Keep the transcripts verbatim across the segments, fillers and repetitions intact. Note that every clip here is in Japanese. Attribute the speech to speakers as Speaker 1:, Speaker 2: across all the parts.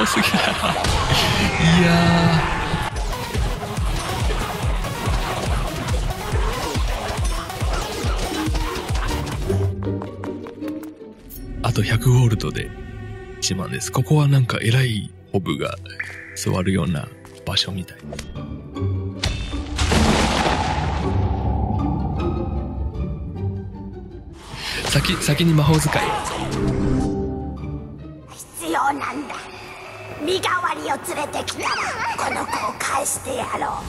Speaker 1: すぎだ。いやー、あとひゃくゴールドでいちまんです。ここはなんか偉いホブが座るような場所みたい。先、先に魔法使い。
Speaker 2: 必要なんだ。身代わりを連れてきたらこの子を返してやろ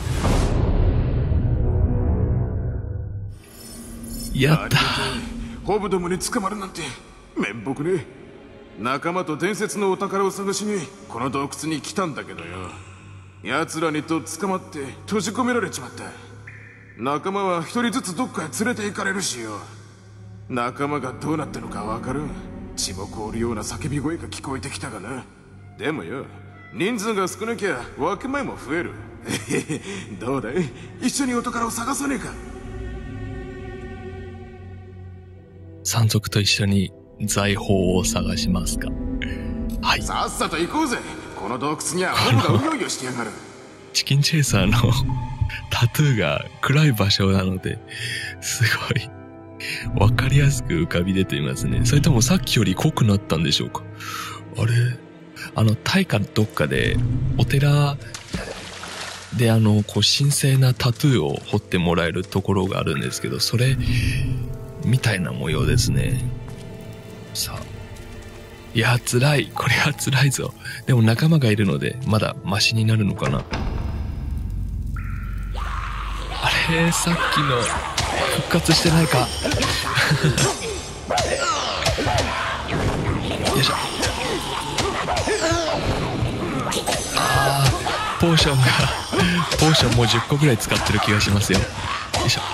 Speaker 1: う。やった。
Speaker 3: ホブどもに捕まるなんて面目ね。仲間と伝説のお宝を探しにこの洞窟に来たんだけどよ、奴らにと捕まって閉じ込められちまった。仲間は一人ずつどっかへ連れて行かれるしよ。仲間がどうなったのかわかる。血も凍るような叫び声が聞こえてきたがな。でもよ、人数が少なきゃ分け前も増える。どうだい、一緒にお宝を探さねえか。
Speaker 1: 山賊と一緒に財宝を探しますか。はい、
Speaker 3: さっさと行こうぜ。この洞窟にはホブがうようよしてやがる。
Speaker 1: チキンチェイサーのタトゥーが暗い場所なのですごいわかりやすく浮かび出ていますね。それともさっきより濃くなったんでしょうか。あれ、あのタイかどっかでお寺であのこう神聖なタトゥーを彫ってもらえるところがあるんですけど、それみたいな模様ですね。さあ、いや辛い、これは辛いぞ。でも仲間がいるのでまだマシになるのかな。あれ、さっきの復活してないか。よいしょ。あー、ポーションがポーションもうじゅっこぐらい使ってる気がしますよ。よいしょ。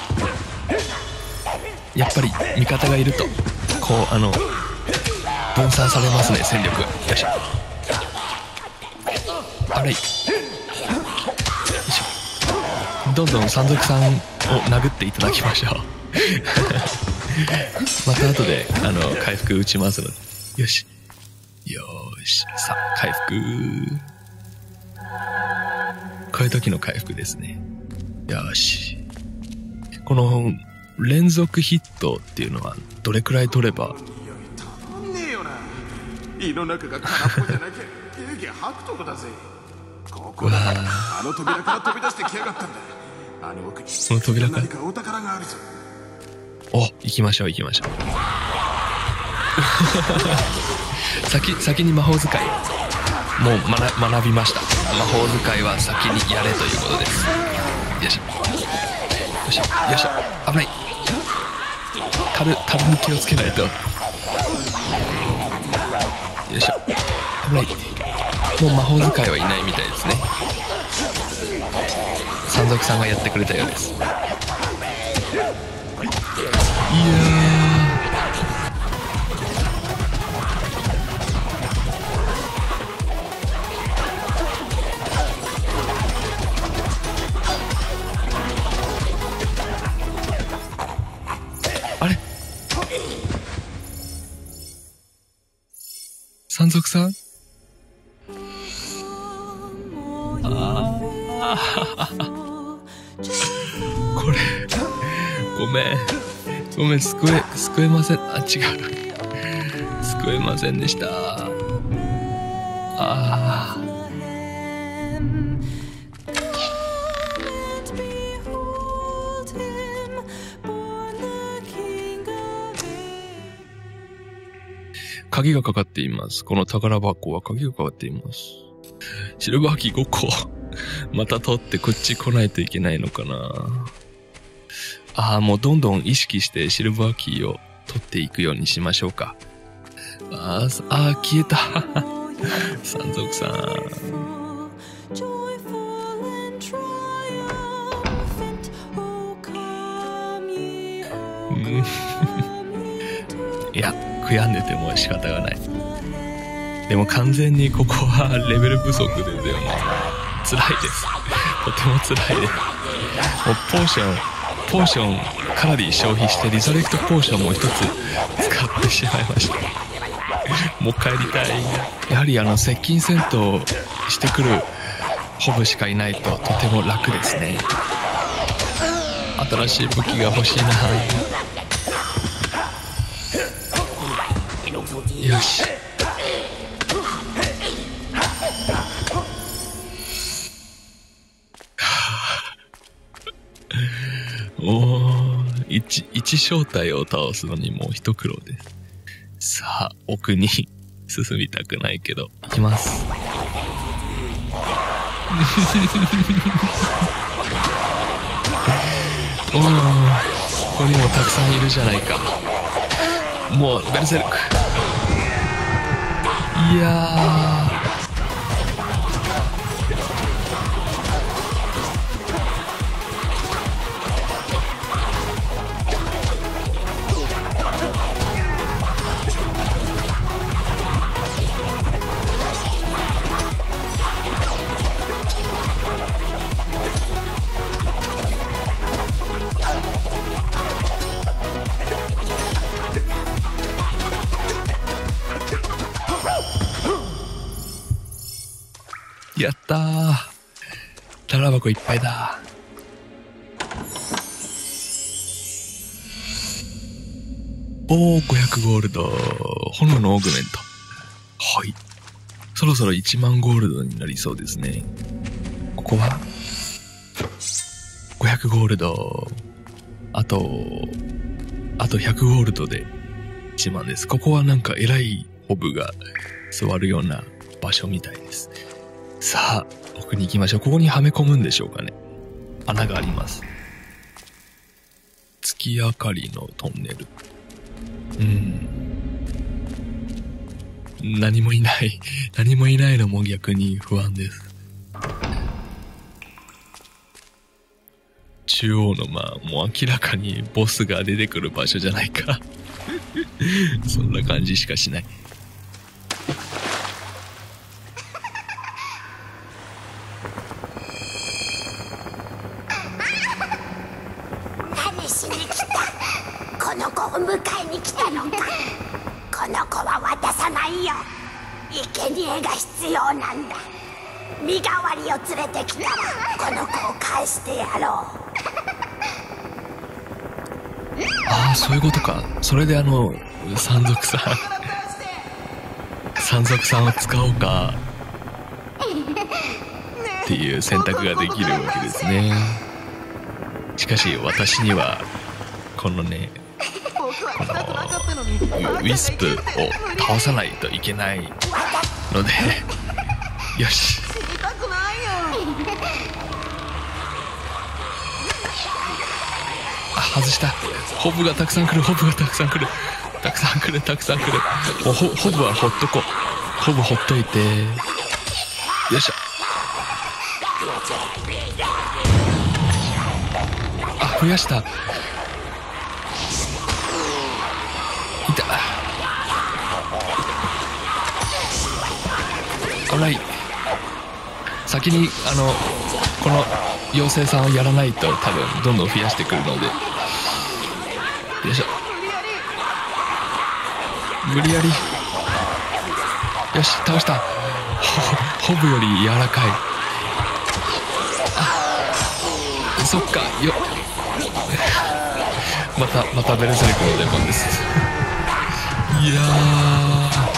Speaker 1: やっぱり味方がいるとこうあの分散されますね、戦力。よいしょ。あれ、よいしょ。どんどん山賊さんを殴っていただきましょう。また後であの回復打ちますので。よしよーし、さあ回復。こういう時の回復ですね。よし、この連続ヒットっていうのはどれくらい取れば。
Speaker 3: 胃の中が空っぽじゃなきゃゲーゲー吐くとこだぜ。ここだ、あの扉から飛び出してきやがったんだ。あの奥に
Speaker 1: その扉から
Speaker 3: 何かお宝があるぞ。
Speaker 1: お、行きましょう行きましょう。先先に魔法使いもう学学びました。魔法使いは先にやれということです。よいしょよいしょよいしょ。危ない。樽樽に気をつけないと。よいしょ。危ない。もう魔法使いはいないみたいですね。山賊さんがやってくれたようです。いやー、あれ、山賊さん、ああこれごめんごめん、救え救えません。あ、違う、救えませんでした。ああ、鍵がかかっています。この宝箱は鍵がかかっています。シルバーキーごこまた取ってこっち来ないといけないのかな。ああ、もうどんどん意識してシルバーキーを取っていくようにしましょうか。あーあー、消えた。山賊さん。いや、悔やんでても仕方がない。でも完全にここはレベル不足ですよね。辛いです。とても辛いです。もうポーション、ポーションかなり消費してリザレクトポーションも一つ使ってしまいました。 もう帰りたい。やはりあの接近戦闘してくるホブしかいないととても楽ですね。新しい武器が欲しいな。よし。おお、一一正体を倒すのにもう一苦労です。さあ、奥に進みたくないけど行きます。おお、ここにもたくさんいるじゃないか。もうベルセルク。いやー、やったー。宝箱いっぱいだ。おー、ごひゃくゴールド。炎のオーグメント。はい。そろそろいちまんゴールドになりそうですね。ここはごひゃくゴールド。あと、あとひゃくゴールドでいちまんです。ここはなんか偉いホブが座るような場所みたいです。さあ、奥に行きましょう。ここにはめ込むんでしょうかね。穴があります。月明かりのトンネル。うん。何もいない。何もいないのも逆に不安です。中央のまあ、もう明らかにボスが出てくる場所じゃないか。そんな感じしかしない。
Speaker 2: 何しに来た？この子を迎えに来たのか？この子は渡さないよ。生贄が必要なんだ。身代わりを連れてきたらこの子を返してやろう。
Speaker 1: ああ、そういうことか。それであの山賊さん山賊さんを使おうかっていう選択ができるわけですね。しかし私にはこのね、このウィスプを倒さないといけないのでよし。あ、外した。ホブがたくさん来る。ホブがたくさん来る。たくさん来る。たくさん来る。もうホホブはほっとこう。ホブほっといて。よいしょ。あ、増やした。いた。危ない。先にあのこの妖精さんをやらないと多分どんどん増やしてくるので。よいしょ。無理やり。よし、倒した。ホブより柔らかい。あ、そっかよ。またまたベルセルクの出番です。いやー、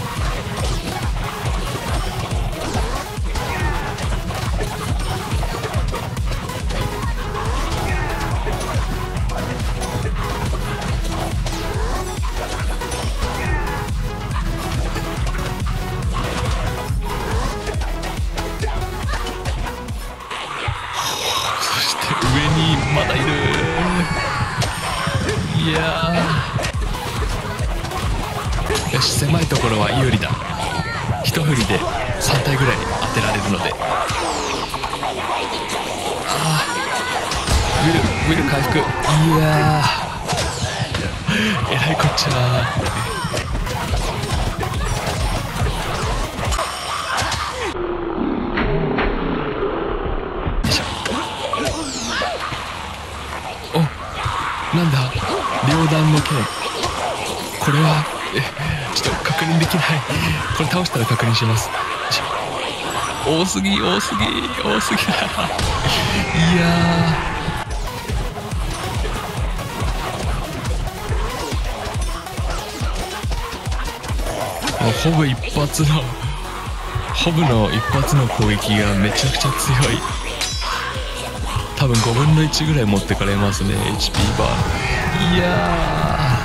Speaker 1: まだいる。いやー、よし、狭いところは有利だ。一振りでさん体ぐらい当てられるので。あー、ウィルウィル回復。いやー、えらいこっちゃ。なんだ、両断の剣。これはえちょっと確認できない。これ倒したら確認します。多すぎ多すぎ多すぎだ。いやー、もうホブ一発のホブの一発の攻撃がめちゃくちゃ強い。多分ごぶんのいちぐらい持ってかれますね、 エイチピー バー。いや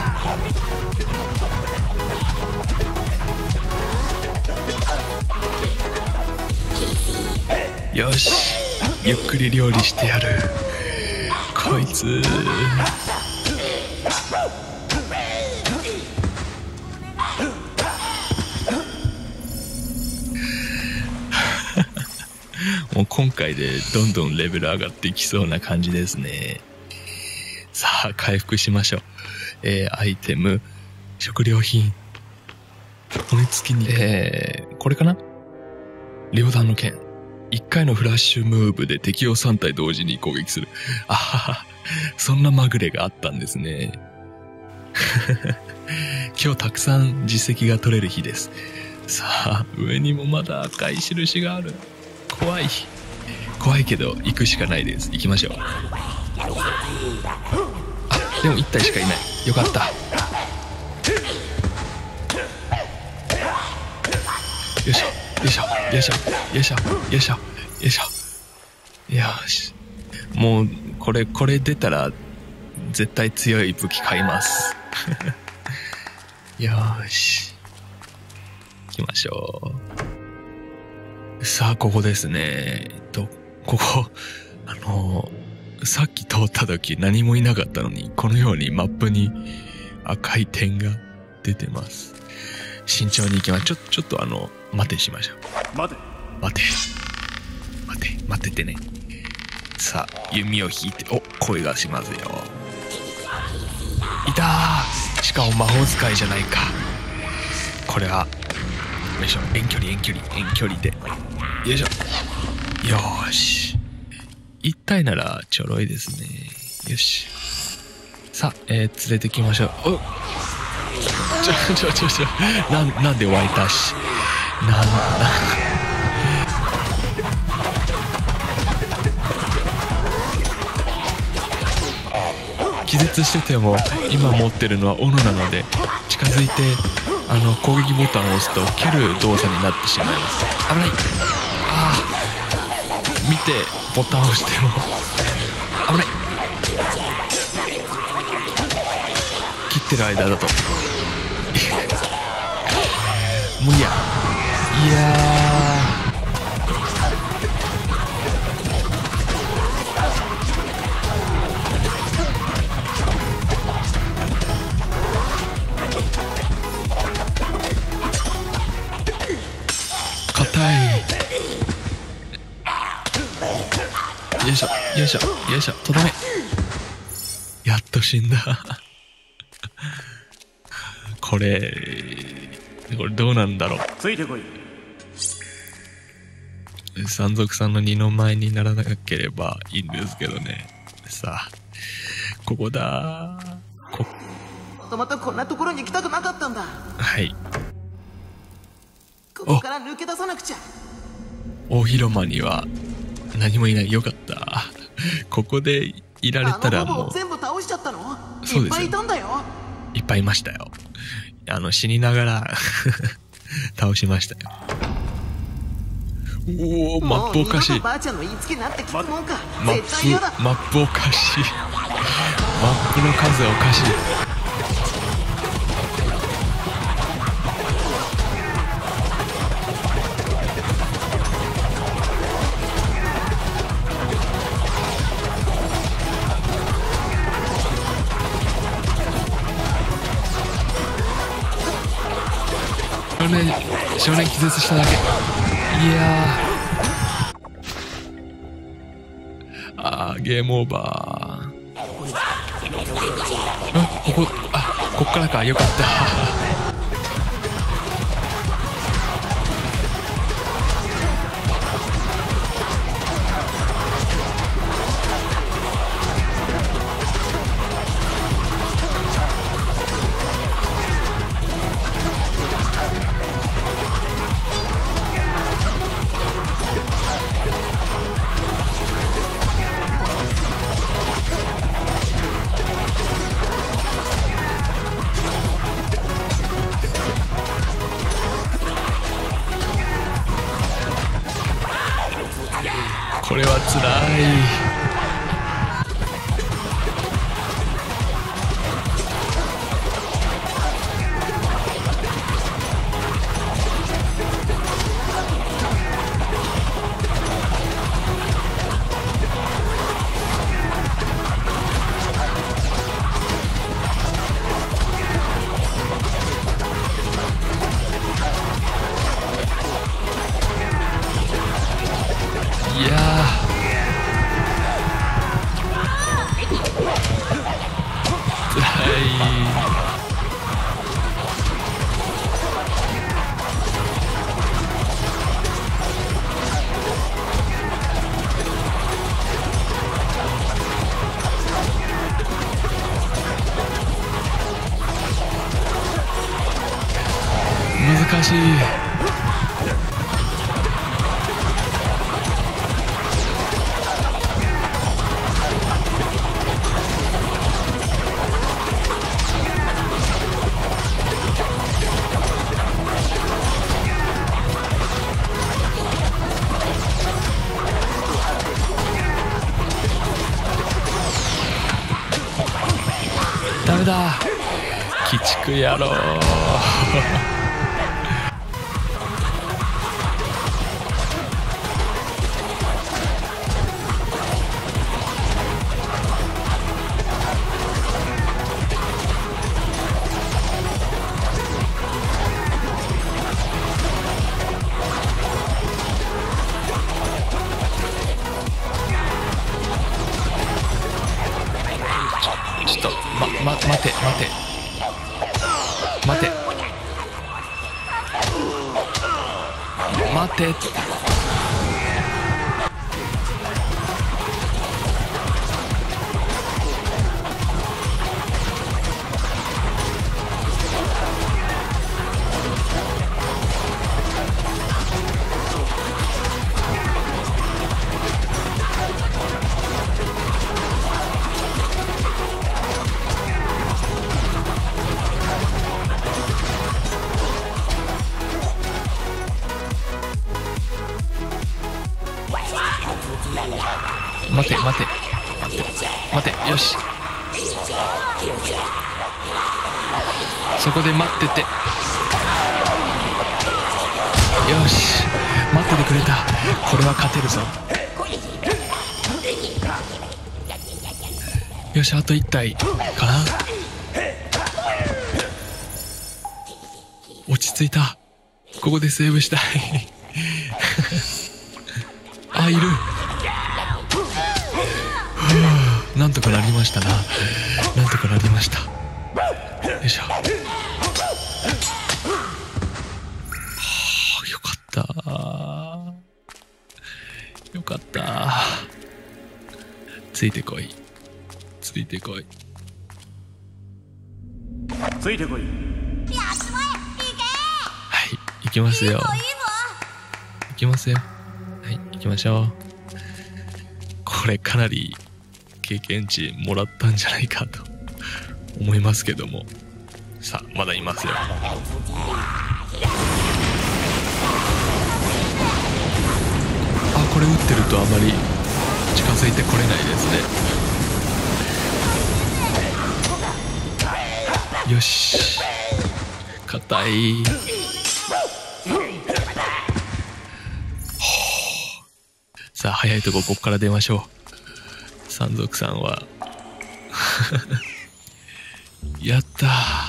Speaker 1: ー、よし、ゆっくり料理してやる。こいつもう今回でどんどんレベル上がっていきそうな感じですね。さあ回復しましょう。えー、アイテム、食料品、骨付きに、えー、これかな、両弾の剣。いっかいのフラッシュムーブで敵をさん体同時に攻撃する。あはは、そんなまぐれがあったんですね。今日たくさん実績が取れる日です。さあ上にもまだ赤い印がある。怖い怖いけど行くしかないです。行きましょう。あ、でもいち体しかいない。よかった。よいしょよいしょよいしょよいしょよいしょよいしょ。よし、もうこれこれ出たら絶対強い武器買います。よし、行きましょう。さあここですね。えっとここあのさっき通った時何もいなかったのに、このようにマップに赤い点が出てます。慎重に行きます。ちょちょっとあの待てしましょう。
Speaker 3: 待て
Speaker 1: 待て待て待っててね。さあ弓を引いて、お、声がしますよ。いたー、しかも魔法使いじゃないか。これはよいしょ、遠距離遠距離遠距離でよいしょ。よーし、一体ならちょろいですね。よし、さあ、えー、連れてきましょう。おっ、ちょちょちょちょ、なんなんで湧いたし、なんなん気絶してても今持ってるのは斧なので、近づいてあの攻撃ボタンを押すと蹴る動作になってしまいます。危ない。ああ、見てボタンを押しても危ない。切ってる間だと無理や。いやー、よいしょよいしょよいしょ、とどめ。やっと死んだ。これこれどうなんだろう。
Speaker 3: ついてこい。
Speaker 1: 山賊さんの二の舞にならなければいいんですけどね。さあここだ。こ
Speaker 4: もともとこんなところに来たくなかったんだ。
Speaker 1: はい、
Speaker 4: ここから抜け出さなくちゃ。
Speaker 1: 大広間には何もいない。よかった。ここでいられたらもう。
Speaker 4: あのモブを全部倒しちゃったの？
Speaker 1: そうですよ。
Speaker 4: いっぱいいたんだよ。
Speaker 1: いっぱいいましたよ。あの死にながら倒しましたよ。おお、マップおかしい。
Speaker 4: もう二度とばあちゃんの言いつけになって聞くもんか。
Speaker 1: マ
Speaker 4: 絶対嫌だ。
Speaker 1: ップマップおかしい。マップの数おかしい。少年少年気絶しただけ。いやー、あー、ゲームオーバー。あ、ここ、あ、こっからか。よかった。 これはつらい。いやー、つらい。難しい。ダメだ、鬼畜野郎。ちょっと、ま、ま、待て、待て。待て。待て。待て待て待て、よし、そこで待ってて、よし、待っててくれた。これは勝てるぞ。よし、あといち体かな。落ち着いた。ここでセーブしたい。あ、いる。なんとかなりましたな。なんとかなりました。よいしょ。はあ、よかった。よかった。ついてこい。ついてこい。
Speaker 3: ついてこい。
Speaker 1: はい、行きますよ。行きますよ。はい、行きましょう。これかなり経験値もらったんじゃないかと思いますけども。さあ、まだいますよ。あ、これ打ってるとあまり近づいてこれないですね。よし、硬い。さあ、早いとこここから出ましょう。山賊さんはやったー。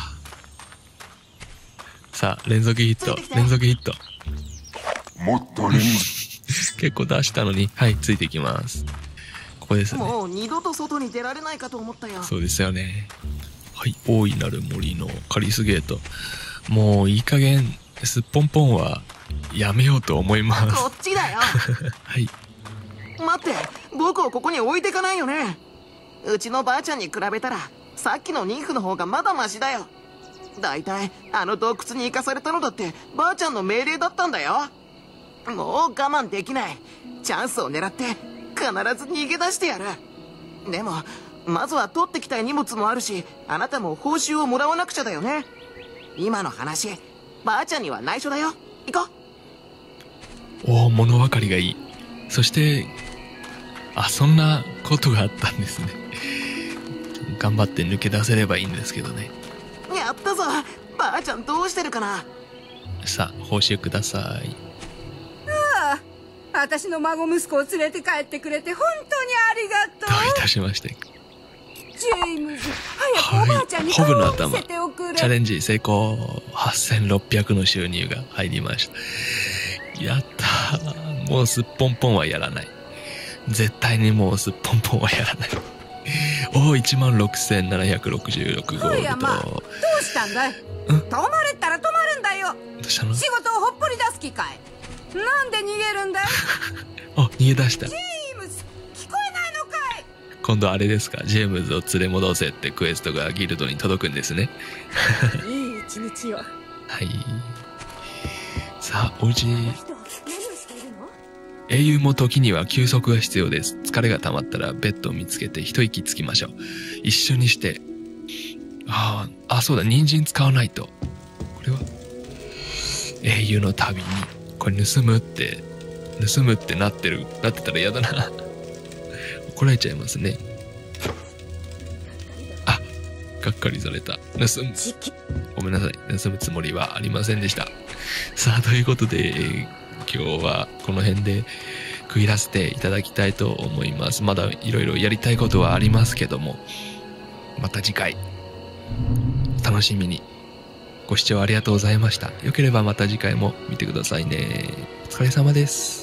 Speaker 1: さあ、連続ヒット、連続ヒット。
Speaker 5: もっと連
Speaker 1: 結構出したのに。はい、ついていきます。ここですね。
Speaker 4: もう二度と外に出られないかと思ったよ。
Speaker 1: そうですよね。はい、大いなる森のカリスゲート。もういい加減すっぽんぽんはやめようと思います。
Speaker 4: こっちだよ。
Speaker 1: はい。
Speaker 4: 待って、僕をここに置いてかないよね。うちのばあちゃんに比べたらさっきの妊婦の方がまだマシだよ。だいたいあの洞窟に行かされたのだってばあちゃんの命令だったんだよ。もう我慢できない。チャンスを狙って必ず逃げ出してやる。でもまずは取ってきたい荷物もあるし、あなたも報酬をもらわなくちゃだよね。今の話、ばあちゃんには内緒だよ。行こう。
Speaker 1: おお、物分かりがいい。そしてあ、そんなことがあったんですね。頑張って抜け出せればいいんですけどね。
Speaker 4: やったぞ。ばあちゃんどうしてるかな。
Speaker 1: さあ、報酬ください。
Speaker 6: ああ、私の孫息子を連れて帰ってくれて本当にありがとう。
Speaker 1: どういたしまして。
Speaker 6: ジェームズ、早くおばあちゃんに顔を見せておくれ。
Speaker 1: チャレンジ成功。はっせんろっぴゃくの収入が入りました。やったー。もうすっぽんぽんはやらない。絶対にもうすっぽんぽんはやらない。おお、いちまんろくせんななひゃくろくじゅうろくゴールド。
Speaker 6: 山、どうしたんだい。止まれったら止まるんだよ。
Speaker 1: どうしたの。
Speaker 6: 仕事をほっぽり出す気かい。なんで逃げるんだい。
Speaker 1: あ、逃げ出した。
Speaker 6: ジェームズ、聞こえないのかい。
Speaker 1: 今度あれですか、ジェームズを連れ戻せってクエストがギルドに届くんですね。
Speaker 6: いい一日よ。
Speaker 1: はい。さあ、おうち。英雄も時には休息が必要です。疲れが溜まったらベッドを見つけて一息つきましょう。一緒にして。ああ、あ、そうだ、人参使わないと。これは英雄の旅に、これ盗むって、盗むってなってる、なってたら嫌だな。怒られちゃいますね。あ、がっかりされた。盗む。ごめんなさい。盗むつもりはありませんでした。さあ、ということで、今日はこの辺で区切らせていただきたいと思います。まだいろいろやりたいことはありますけども、また次回、楽しみに。ご視聴ありがとうございました。よければまた次回も見てくださいね。お疲れ様です。